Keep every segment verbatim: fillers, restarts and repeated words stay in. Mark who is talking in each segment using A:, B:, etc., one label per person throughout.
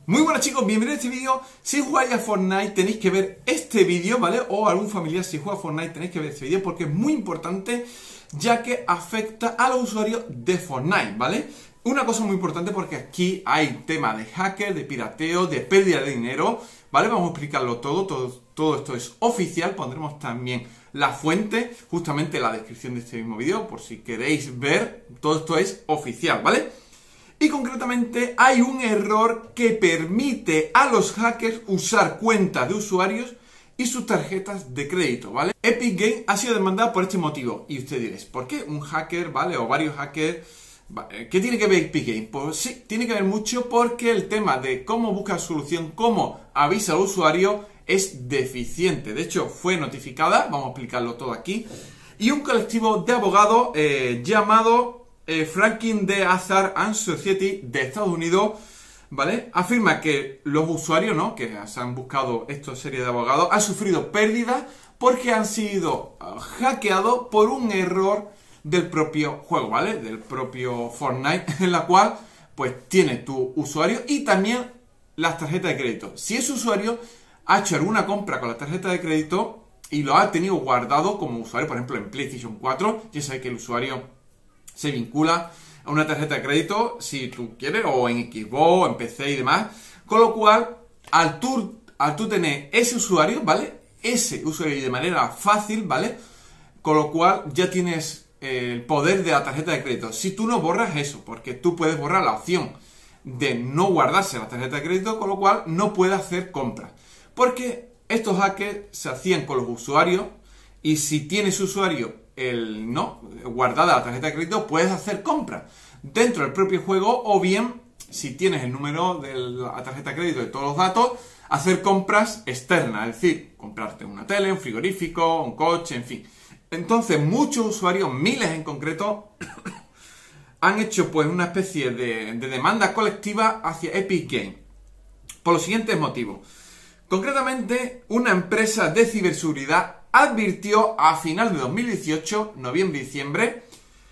A: Muy buenas chicos, bienvenidos a este vídeo. Si jugáis a Fortnite tenéis que ver este vídeo, ¿vale? O algún familiar si juega a Fortnite tenéis que ver este vídeo porque es muy importante, ya que afecta a los usuarios de Fortnite, ¿vale? Una cosa muy importante porque aquí hay tema de hacker, de pirateo, de pérdida de dinero, ¿vale? Vamos a explicarlo todo, todo, todo esto es oficial, pondremos también la fuente justamente en la descripción de este mismo vídeo, por si queréis ver, todo esto es oficial, ¿vale? Y concretamente hay un error que permite a los hackers usar cuentas de usuarios y sus tarjetas de crédito, ¿vale? Epic Games ha sido demandada por este motivo. Y usted diréis, ¿por qué un hacker, ¿vale? O varios hackers. ¿Qué tiene que ver Epic Games? Pues sí, tiene que ver mucho porque el tema de cómo buscar solución, cómo avisa al usuario es deficiente. De hecho, fue notificada, vamos a explicarlo todo aquí. Y un colectivo de abogados eh, llamado... Eh, Franklin D. Azar and Society de Estados Unidos, ¿vale? Afirma que los usuarios, ¿no? Que se han buscado esta serie de abogados, han sufrido pérdidas porque han sido uh, hackeados por un error del propio juego, ¿vale? Del propio Fortnite, en la cual, pues, tiene tu usuario y también las tarjetas de crédito. Si ese usuario ha hecho alguna compra con la tarjeta de crédito y lo ha tenido guardado como usuario, por ejemplo, en PlayStation cuatro, ya sabéis que el usuario se vincula a una tarjeta de crédito, si tú quieres, o en Xbox, en P C y demás. Con lo cual, al tú, al tú tener ese usuario, ¿vale? Ese usuario y de manera fácil, ¿vale? Con lo cual ya tienes el poder de la tarjeta de crédito. Si tú no borras eso, porque tú puedes borrar la opción de no guardarse la tarjeta de crédito, con lo cual no puedes hacer compras. Porque estos hackers se hacían con los usuarios y si tienes usuario el no guardada la tarjeta de crédito, puedes hacer compras dentro del propio juego, o bien si tienes el número de la tarjeta de crédito y todos los datos, hacer compras externas, es decir, comprarte una tele, un frigorífico, un coche, en fin. Entonces muchos usuarios, miles en concreto, han hecho pues una especie de, de demanda colectiva hacia Epic Games por los siguientes motivos. Concretamente, una empresa de ciberseguridad advirtió a final de dos mil dieciocho, noviembre-diciembre,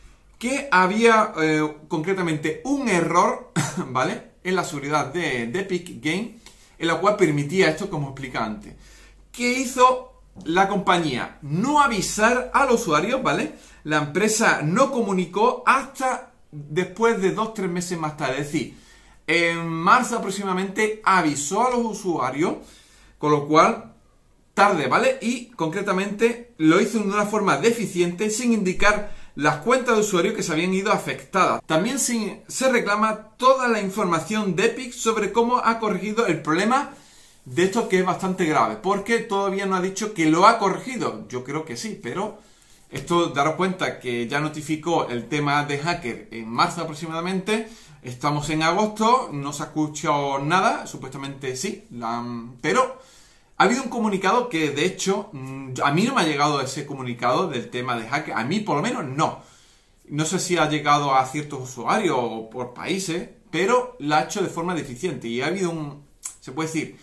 A: que había eh, concretamente un error, ¿vale? En la seguridad de, de Epic Games, en la cual permitía esto, como explicaba antes. ¿Qué hizo la compañía? No avisar al usuario, ¿vale? La empresa no comunicó hasta después de dos tres meses más tarde. Es decir, en marzo aproximadamente avisó a los usuarios, con lo cual tarde, ¿vale? Y concretamente lo hizo de una forma deficiente, sin indicar las cuentas de usuario que se habían ido afectadas. También se, se reclama toda la información de Epic sobre cómo ha corregido el problema de esto, que es bastante grave, porque todavía no ha dicho que lo ha corregido. Yo creo que sí, pero esto, daros cuenta que ya notificó el tema de hacker en marzo aproximadamente. Estamos en agosto, no se ha escuchado nada, supuestamente sí, la, pero ha habido un comunicado que, de hecho, a mí no me ha llegado ese comunicado del tema de hacker. A mí, por lo menos, no. No sé si ha llegado a ciertos usuarios o por países, pero lo ha hecho de forma deficiente. Y ha habido un, se puede decir,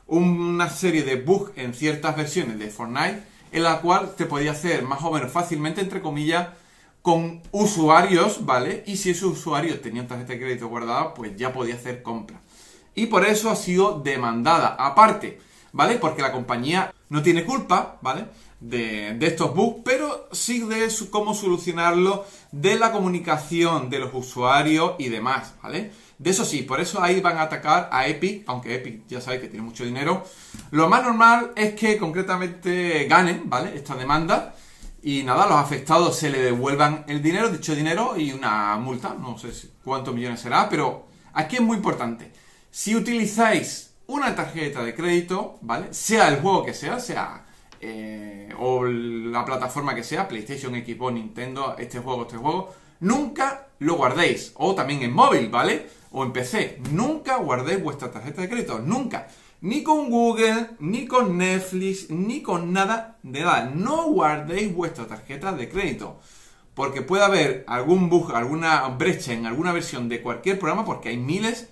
A: una serie de bugs en ciertas versiones de Fortnite, en la cual te podía hacer más o menos fácilmente, entre comillas, con usuarios, ¿vale? Y si esos usuarios tenían tarjeta de crédito guardada, pues ya podía hacer compras. Y por eso ha sido demandada. Aparte, ¿vale? Porque la compañía no tiene culpa, ¿vale? De, de estos bugs, pero sí de su, cómo solucionarlo, de la comunicación de los usuarios y demás, ¿vale? De eso sí, por eso ahí van a atacar a Epic, aunque Epic ya sabéis que tiene mucho dinero. Lo más normal es que concretamente ganen, ¿vale? Esta demanda. Y nada, los afectados se le devuelvan el dinero, dicho dinero, y una multa, no sé cuántos millones será, pero aquí es muy importante. Si utilizáis una tarjeta de crédito, ¿vale? Sea el juego que sea, sea eh, o la plataforma que sea, PlayStation, Xbox, Nintendo, este juego, este juego, nunca lo guardéis. O también en móvil, ¿vale? O en P C. Nunca guardéis vuestra tarjeta de crédito, nunca. Ni con Google, ni con Netflix, ni con nada de nada. No guardéis vuestra tarjeta de crédito, porque puede haber algún bug, alguna brecha en alguna versión de cualquier programa, porque hay miles,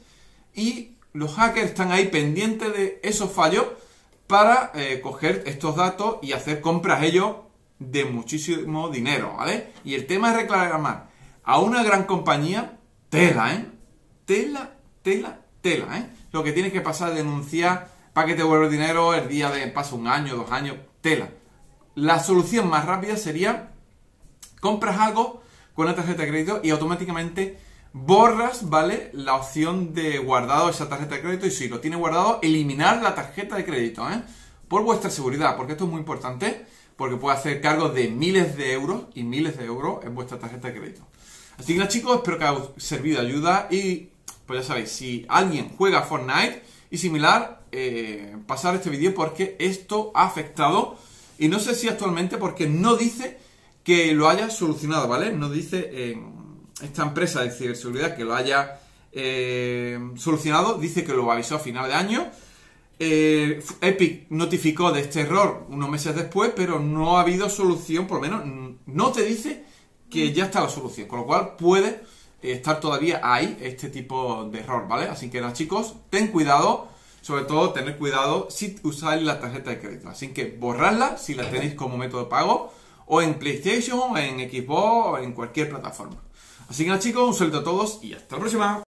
A: y los hackers están ahí pendientes de esos fallos para eh, coger estos datos y hacer compras ellos de muchísimo dinero, ¿vale? Y el tema es reclamar a una gran compañía, tela, ¿eh? Tela, tela, tela, ¿eh? lo que tienes que pasar es denunciar para que te devuelva el dinero el día de pasa un año, dos años, tela. La solución más rápida sería compras algo con una tarjeta de crédito y automáticamente borras, ¿vale?, la opción de guardado esa tarjeta de crédito y si lo tienes guardado, eliminar la tarjeta de crédito, ¿eh? Por vuestra seguridad, porque esto es muy importante, porque puede hacer cargos de miles de euros y miles de euros en vuestra tarjeta de crédito. Así que nada, chicos, espero que haya servido de ayuda y pues ya sabéis, si alguien juega Fortnite y similar, eh, pasar este vídeo porque esto ha afectado y no sé si actualmente porque no dice que lo haya solucionado, ¿vale? No dice eh, esta empresa de ciberseguridad que lo haya eh, solucionado, dice que lo avisó a final de año. Eh, Epic notificó de este error unos meses después, pero no ha habido solución, por lo menos no te dice que ya está la solución, con lo cual puede estar todavía ahí este tipo de error, ¿vale? Así que nada, chicos, ten cuidado, sobre todo tener cuidado si usáis la tarjeta de crédito, así que borradla si la tenéis como método de pago, o en PlayStation, en Xbox, o en cualquier plataforma. Así que nada, chicos, un saludo a todos y hasta la próxima.